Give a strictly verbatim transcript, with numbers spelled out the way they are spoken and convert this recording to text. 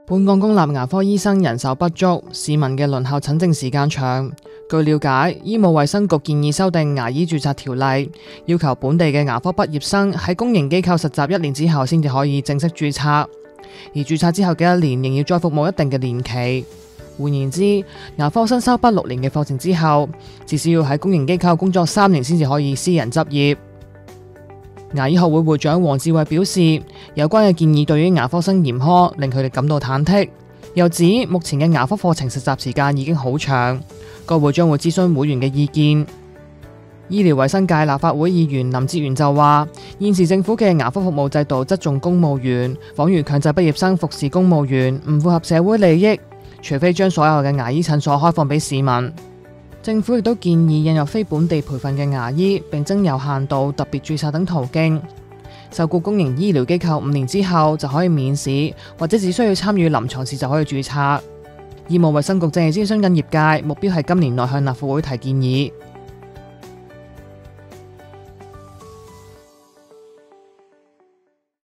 本港公立牙科醫生人手不足，市民嘅輪候診症時間長。據了解，醫務衛生局建議修訂牙醫註冊條例，要求本地嘅牙科畢業生喺公營機構實習一年之後先至可以正式註冊，而註冊之後嘅一年仍要再服務一定嘅年期。換言之，牙科生修畢六年嘅課程之後，至少要喺公營機構工作三年先至可以私人執業。牙醫學會會長黃志偉表示，有關嘅建議對於牙科生嚴苛，令佢哋感到忐忑。又指目前嘅牙科課程實習時間已經好長，該會將會諮詢會員嘅意見。醫療衛生界立法會議員林哲玄就話，現時政府嘅牙科服務制度側重公務員，仿如強制畢業生服侍公務員，唔符合社會利益。除非將所有嘅牙醫診所開放俾市民。政府亦都建議引入非本地培訓嘅牙醫，並增有限度特別註冊等途徑。受雇公營醫療機構五年之後就可以免試，或者只需要參與臨床試就可以註冊。醫務衛生局正係諮詢緊業界，目標係今年內向立法會提建議。